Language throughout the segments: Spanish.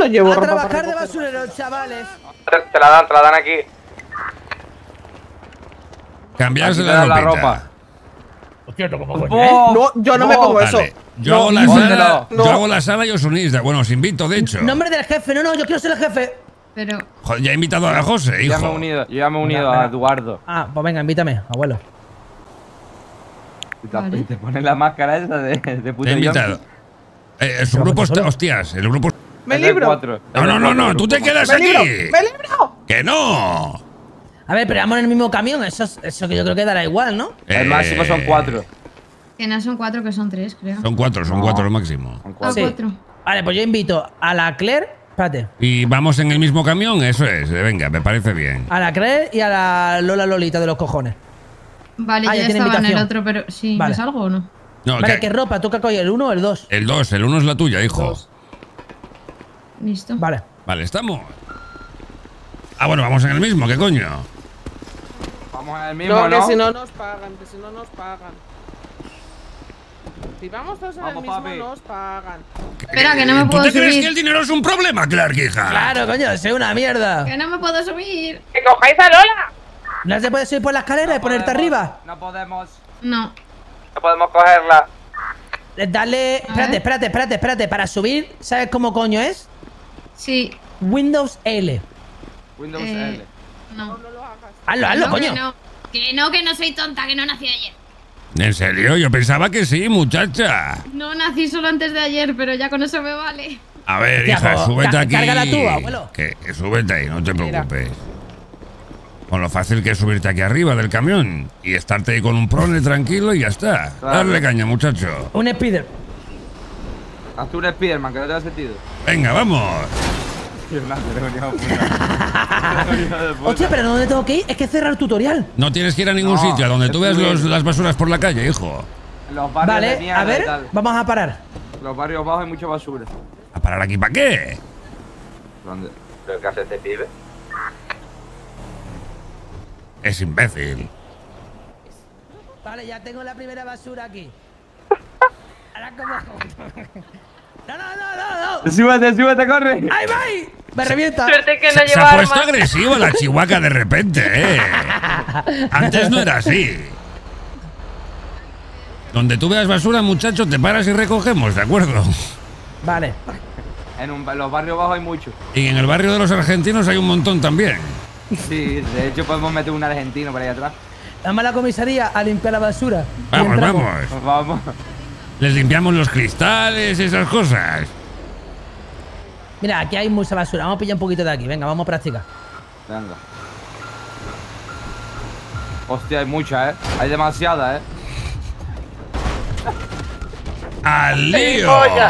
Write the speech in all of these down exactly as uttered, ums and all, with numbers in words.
no llevo A ropa trabajar para de recoger. basureros, chavales. Te, te la dan, te la dan aquí. Cambiarse Aquí te la dan la ropita. ropa. Hostia, ¿tú cómo ¡Bo! coño, eh? No, yo no me pongo eso. Vale, yo No, hago la no, sala, no. yo hago la sala y os unís. de- Bueno, os invito, de hecho. Nombre del jefe, no, no, yo quiero ser el jefe. Pero. Joder, ya he invitado a José, Yo ya me he hijo. unido, yo ya me he unido Venga, a venga. Eduardo. Ah, pues venga, invítame, abuelo. Y te, Vale. y te pones la máscara esa de, de puto Te he invitado. Yonki. Eh, su Pero grupo solo- está. Hostias, el grupo. Me Es del libro. cuatro, es No, del no, no, cuatro, no, el tú te grupo. quedas Me libro. aquí. Me libro. ¡Que no! A ver, pero vamos en el mismo camión, eso, es- eso que yo creo que dará igual, ¿no? El Eh, máximo son cuatro. Que no son cuatro, que son tres, creo. Son cuatro, son No. cuatro lo máximo. Son Ah, cuatro. Sí. cuatro. Vale, pues yo invito a la Claire. Espérate. Y vamos en el mismo camión, eso es. eh, Venga, me parece bien. A la Claire y a la Lola Lolita de los cojones. Vale, Ah, yo ya ya tiene estaba en el invitación. otro, pero sí, Vale. ¿ves algo o no? No, Vale, que- ¿qué ropa? ¿Tú qué coges? ¿El uno o el dos? el dos, el uno es la tuya, hijo. Dos. Listo. Vale. Vale, estamos. Ah, bueno, vamos en el mismo, ¿qué coño? Vamos en el mismo, No, ¿no? que si no nos pagan, que si no nos pagan. Si vamos todos en el Vamos, mismo, papi. nos pagan. Espera, que no me ¿Tú puedo te crees subir. que el dinero es un problema, Clark, hija? Claro, coño, soy una mierda. Que no me puedo subir. ¡Que cojáis a Lola! ¿No se puede subir por la escalera y ponerte podemos, arriba? No podemos. No. No podemos cogerla. Eh, Dale. Espérate, ver. espérate, espérate, espérate. Para subir, ¿sabes cómo coño es? Sí. Windows L. Windows Eh, L. no. No lo hagas. Hazlo, hazlo, no, coño. Que no. Que no, que no soy tonta, que no nací ayer. ¿En serio? Yo pensaba que sí, muchacha. No nací solo antes de ayer, pero ya con eso me vale. A ver, Tía, hija, pues, súbete cá- aquí. cárgala tú, abuelo. Que, que súbete ahí, no te Mira. preocupes. Con lo fácil que es subirte aquí arriba del camión y estarte ahí con un prone tranquilo y ya está. Claro. Darle caña, muchacho. Un speeder. Hazte un Spiderman, que no te da sentido. Venga, vamos. Tío, no, pero hijo de puta. Hijo de puta. Hostia, pero ¿dónde tengo que ir? Es que cerrar el tutorial. No tienes que ir a ningún No, sitio, a donde es tú veas muy los- bien. las basuras por la calle, hijo. En los barrios de Vale, mierda a y ver, tal. vamos a parar. Los barrios bajos hay mucha basura. ¿A parar aquí para qué? ¿Dónde? ¿Pero qué hace este pibe? Es imbécil. Vale, ya tengo la primera basura aquí. Ahora como. No, no, no, no, no. Súbete, súbete, corre. ¡Ahí va! ahí! Me revienta. Suerte que no Se, se lleva ha puesto armas. agresivo la chihuahua de repente, ¿eh? Antes no era así. Donde tú veas basura, muchacho, te paras y recogemos, ¿de acuerdo? Vale. En, un- en los barrios bajos hay mucho. Y en el barrio de los argentinos hay un montón también. Sí, de hecho podemos meter un argentino por ahí atrás. Vamos a la comisaría a limpiar la basura. Y Vamos, entramos. vamos. Pues vamos. Les limpiamos los cristales, esas cosas. Mira, aquí hay mucha basura. Vamos a pillar un poquito de aquí. Venga, vamos a practicar. Venga. Hostia, hay mucha, ¿eh? Hay demasiada, ¿eh? ¡Al lío!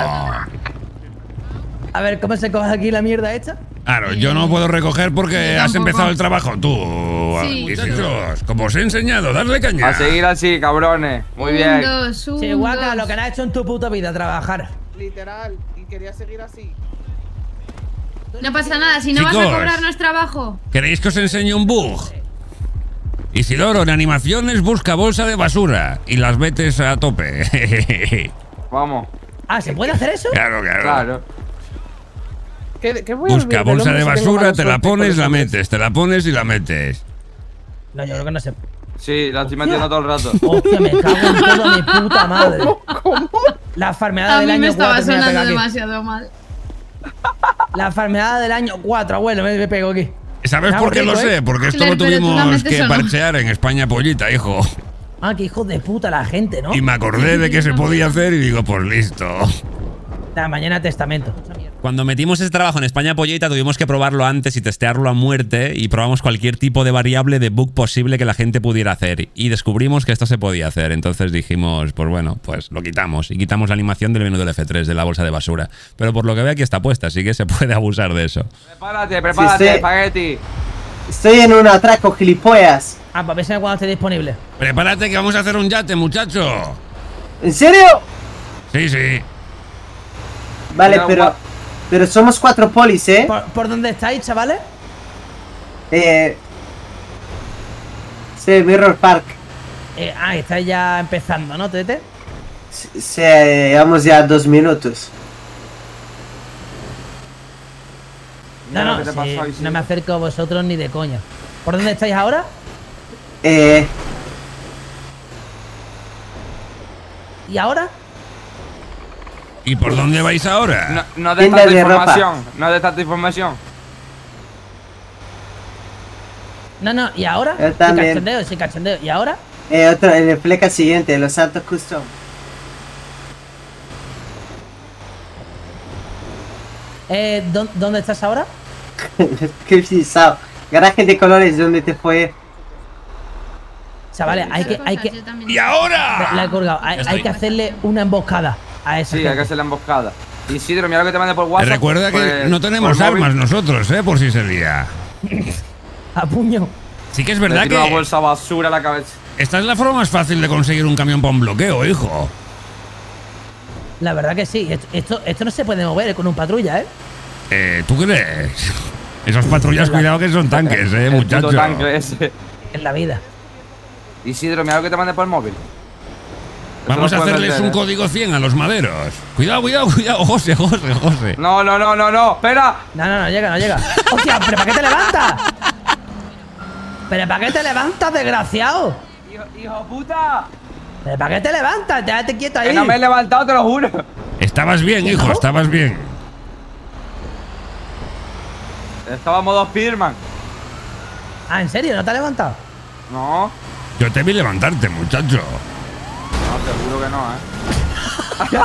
A ver, ¿cómo se coge aquí la mierda esta? Claro, yo no puedo recoger porque Yo has tampoco. empezado el trabajo tú. Sí. Isidros, como os he enseñado, darle caña. A seguir así, cabrones. Muy un, bien. dos, un, Chihuahua, dos. lo que no has hecho en tu puta vida, trabajar. Literal. Y quería seguir así. No pasa nada, si no vas Chicos. a cobrar no es trabajo. ¿Queréis que os enseñe un bug? Isidoro, en animaciones busca bolsa de basura y las metes a tope. Vamos. Ah, ¿se puede hacer eso? Claro, claro. Claro. ¿Qué, qué voy a Busca olvidar del bolsa hombre de si tengo basura, mala te la suerte con pones, los la hombres? metes, te la pones y la metes. No, yo creo que no sé. Sí, la estoy metiendo todo el rato. Hostia, me cago en todo mi puta madre. La farmeada A del mí año me estaba cuatro me voy a sonando pegar aquí. demasiado mal. La farmeada del año cuatro, abuelo, me, me pego aquí. ¿Sabes Está por qué rico, lo ¿eh? sé? Porque esto lo Claro, pero tú la tuvimos metes que o no. parchear en España Pollita, hijo. Ah, qué hijos de puta la gente, ¿no? Y me acordé de que se podía hacer y digo, pues listo. La mañana testamento. Cuando metimos este trabajo en España Pollita tuvimos que probarlo antes y testearlo a muerte y probamos cualquier tipo de variable de bug posible que la gente pudiera hacer y descubrimos que esto se podía hacer. Entonces dijimos, pues bueno, pues lo quitamos y quitamos la animación del menú del F tres de la bolsa de basura. Pero por lo que veo aquí está puesta, así que se puede abusar de eso. Prepárate, prepárate, Sí, sí. espagueti. Estoy en un atraco, gilipollas. Ah, para ver cuando esté disponible. Prepárate que vamos a hacer un yate, muchacho. ¿En serio? Sí, sí. Vale, Mira, pero... gua- Pero somos cuatro polis, ¿eh? ¿Por, por dónde estáis, chavales? Eh... Sí, Mirror Park. Eh, ah, estáis ya empezando, ¿no, Tete? Sí, sí, llevamos ya dos minutos. No, Mira lo no, que te sí, pasó, Isidro. no me acerco a vosotros ni de coña. ¿Por dónde estáis ahora? Eh, ¿Y ahora? ¿Y por dónde vais ahora? No, no de Tienda tanta de ropa. información. No de tanta información. No, no, ¿y ahora? Yo Sí, también. cachondeo, sí, cachondeo. ¿Y ahora? eh, otro, en el fleca siguiente, Los Santos Custom. Eh, ¿dó- ¿Dónde estás ahora? Qué pisado. Garaje de colores, ¿dónde te fue? Chavales, hay que, hay que, Yo también. ¡Y ahora! la he colgado. Hay, Estoy. hay que hacerle una emboscada a esa Sí, hay gente. que hacer la emboscada. Isidro, mira lo que te mandé por WhatsApp. Recuerda que por- no tenemos por móvil. armas nosotros, ¿eh? Por si se lía. A puño. Sí que es Le verdad tiro una que bolsa basura a la cabeza. esta es la forma más fácil de conseguir un camión para un bloqueo, hijo. La verdad que sí. Esto, esto, esto no se puede mover con un patrulla, ¿eh? Eh, ¿tú crees? Esas patrullas, cuidado que son tanques, eh, El muchacho. puto tanque ese. En la vida. Isidro, mira lo que te mandé por el móvil. Vamos Eso a no puedes hacerles vender, un ¿eh? código cien a los maderos. Cuidado, cuidado, cuidado, José, José, José. No, no, no, no, no. Espera. No, no, no llega, no llega. ¡Hostia! ¿Pero para qué te levantas? ¿Pero para qué te levantas, desgraciado? Hijo, hijo puta. ¿Pero para qué te levantas? Déjate quieto ahí. Que no me he levantado, te lo juro. Estabas bien, hijo, estabas bien. Estaba en modo Spearman. Ah, ¿en serio? ¿No te has levantado? No. Yo te vi levantarte, muchacho. No, te juro que no, eh.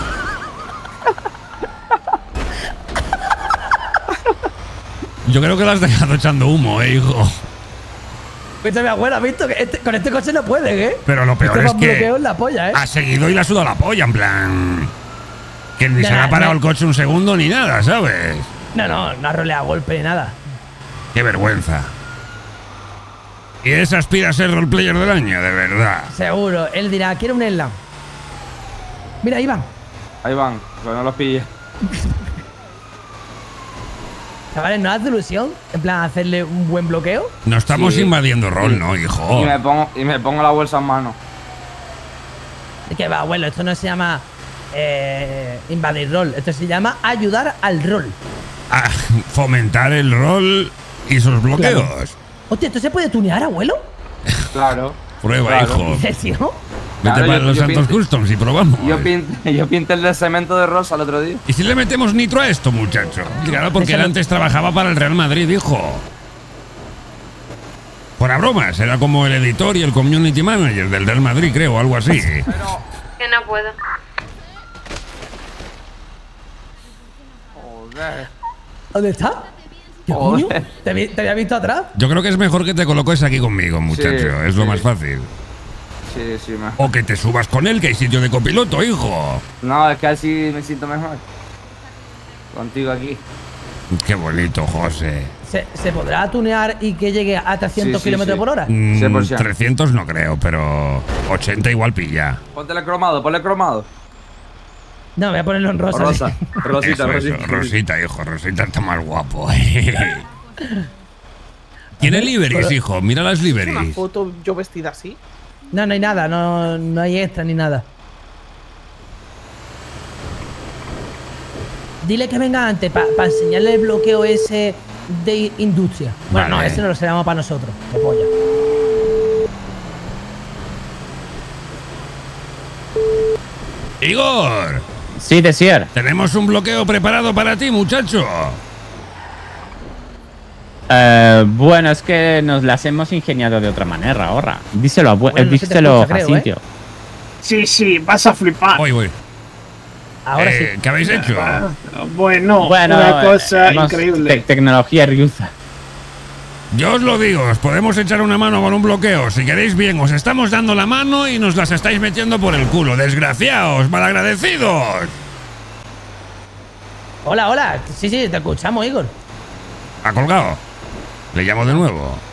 Yo creo que lo has dejado echando humo, eh, hijo. Viste, mi abuela, ¿has visto? Que este- con este coche no pueden, ¿eh? Pero lo peor Este es va bloqueo que en la polla, ¿eh? ha seguido y le ha sudado la polla, en plan. Que ni De se le ha nada, parado no. el coche un segundo ni nada, ¿sabes? No, no, no ha roleado golpe ni nada. Qué vergüenza. Y ese aspira a ser roleplayer del año, de verdad. Seguro. Él dirá, quiero un Eslam. Mira, Iván. Ahí van, pero no los pille. Chavales, ¿no hace ilusión? En plan, hacerle un buen bloqueo. No estamos Sí. invadiendo rol, ¿no, Y hijo? me pongo, y me pongo la bolsa en mano. Es que va, abuelo, esto no se llama eh, invadir rol. Esto se llama ayudar al rol. A fomentar el rol y sus bloqueos. Hostia, ¿esto se puede tunear, abuelo? Claro. Prueba, Claro. hijo. ¿En serio? Vete Claro, para yo- los yo Santos pinte- Customs y probamos. Yo pinté, yo pinté el de cemento de rosa el otro día. ¿Y si le metemos nitro a esto, muchacho? Claro, porque él Déjalo. antes trabajaba para el Real Madrid, hijo. Fuera bromas, era como el editor y el community manager del Real Madrid, creo, algo así. Que no puedo. Joder. ¿Dónde está? ¿Qué Joder. coño? ¿Te, vi- te había visto atrás? Yo creo que es mejor que te coloques aquí conmigo, muchacho. Sí, es lo sí. más fácil. Sí, sí, me... O que te subas con él, que hay sitio de copiloto, hijo. No, es que así me siento mejor. Contigo aquí. Qué bonito, José. ¿Se, se podrá tunear y que llegue a trescientos Sí, sí, kilómetros sí. por hora? Mm, cien por ciento. trescientos no creo, pero ochenta igual pilla. Póntele cromado, ponle cromado. No, voy a ponerlo en O rosa. rosa. Rosita, Eso, eso, rosita. Rosita, hijo, Rosita está más guapo. Tiene liveries, hijo. Mira las Una liveries. foto yo vestida así. No, no hay nada, no, no hay extra ni nada. Dile que venga antes para enseñarle el bloqueo ese de industria. Bueno, Vale. no, ese no lo seremos para nosotros. De polla. Igor, Sí, Desier. tenemos un bloqueo preparado para ti, muchacho. Eh, bueno, es que nos las hemos ingeniado de otra manera ahora. Díselo a, abue- Bueno, no se te díselo escucha, a creo, Jacinto. Sí, sí, vas a flipar. Voy, voy. Ahora Eh, sí. ¿Qué habéis hecho? Bueno, Bueno, una cosa hemos- increíble. te- tecnología Ryuza. Yo os lo digo, os podemos echar una mano con un bloqueo. Si queréis bien, os estamos dando la mano y nos las estáis metiendo por el culo. ¡Desgraciados! ¡Malagradecidos! Hola, hola. Sí, sí, te escuchamos, Igor. Ha colgado. Le llamo de nuevo.